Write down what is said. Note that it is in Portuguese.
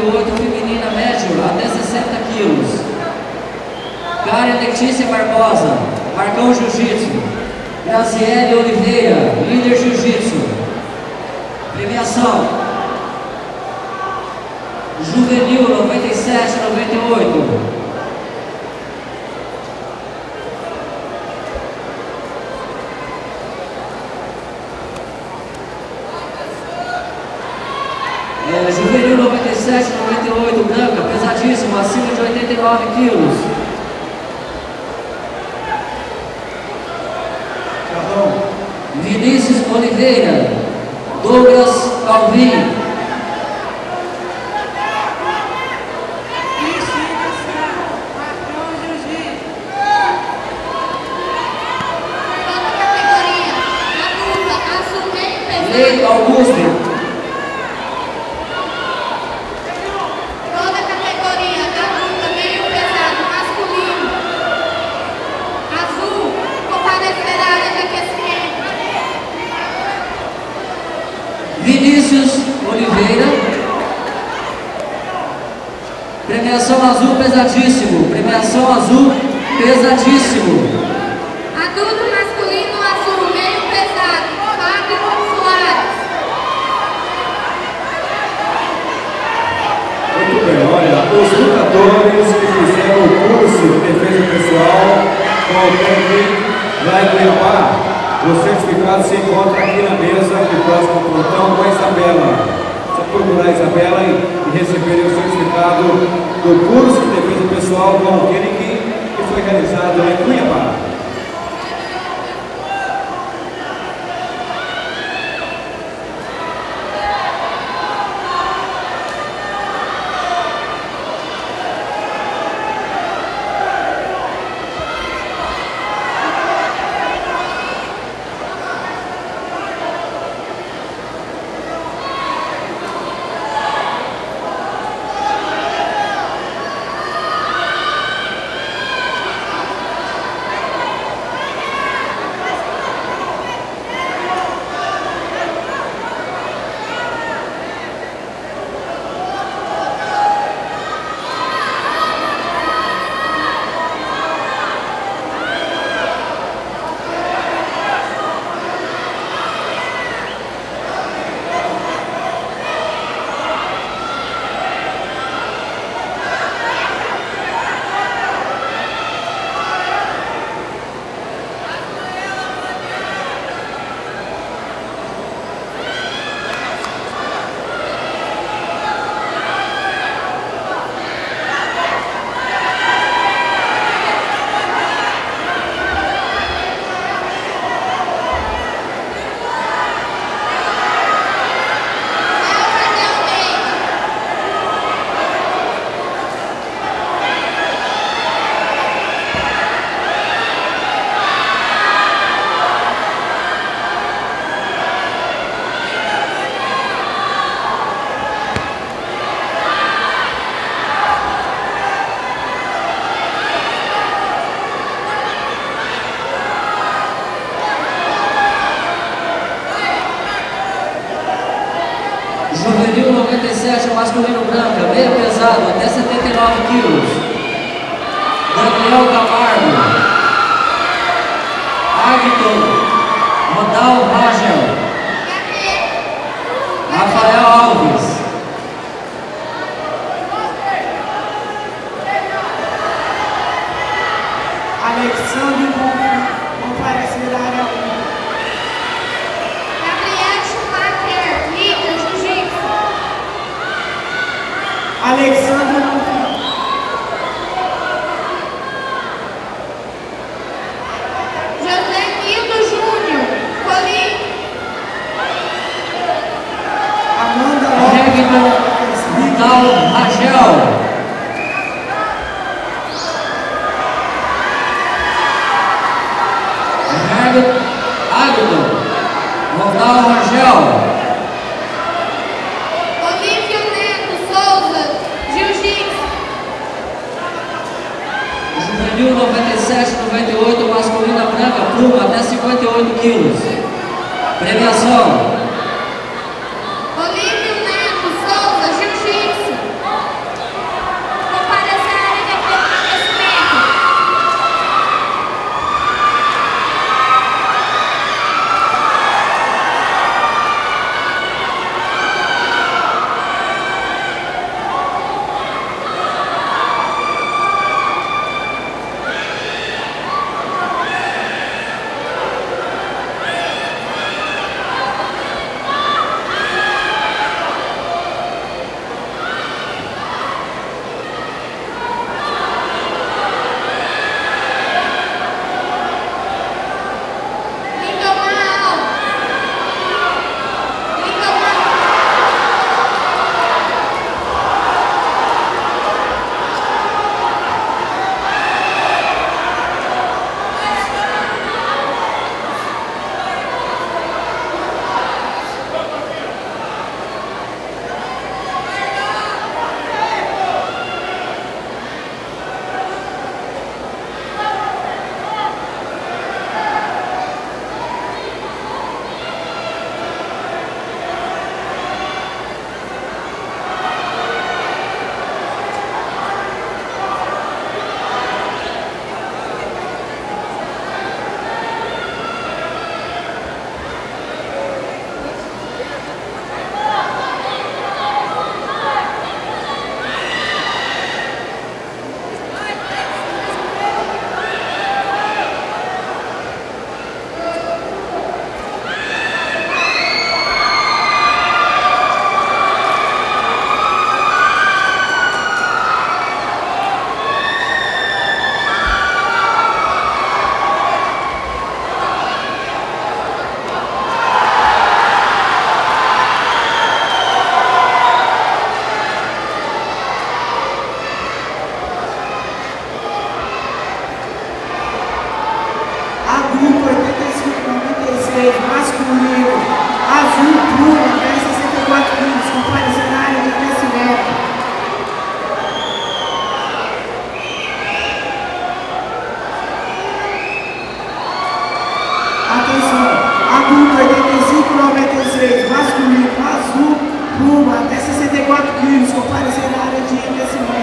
98, feminina médio, até 60 quilos. Karen Letícia Barbosa, Marcão Jiu-Jitsu. Graziele Oliveira, líder Jiu-Jitsu. Premiação. Juvenil 97, 98. Juvenil 97, 98, branca, pesadíssimo, acima de 89 quilos. Vinícius Oliveira, Douglas Calvin. Leite Augusto. Vinícius Oliveira. Premiação azul pesadíssimo. Premiação azul pesadíssimo. Adulto masculino azul, meio pesado. Fábio Soares. Muito bem, olha, os lutadores que fizeram o curso de defesa pessoal com o técnico lá em Cuiabá, o certificado se encontra aqui na mesa, aqui próximo ao portão, com a Isabela. Só procurar a Isabela e receber o certificado do curso de defesa pessoal com o Kenny, que foi realizado lá em Cuiabá. Juvenil 97, masculino branca, meia pesado, até 79 quilos. Daniel Camargo. Agton Rodal Rangel. Rafael Alves. Alexandre comparecer à área 1. Alexandre José Nildo Júnior, Colim. Amanda Regno Vidal Rangel. Agton Rodal Rangel. Olívio Neto Souza, Jiu-Jitsu. Juvenil 97, 98, masculina branca, pluma, até 58 quilos. Premiação. Olívio Neto Souza, Jiu-Jitsu. Atenção, adulto 85,96, masculino, azul, rumo até 64 quilos, comparecer na área de aquecimento.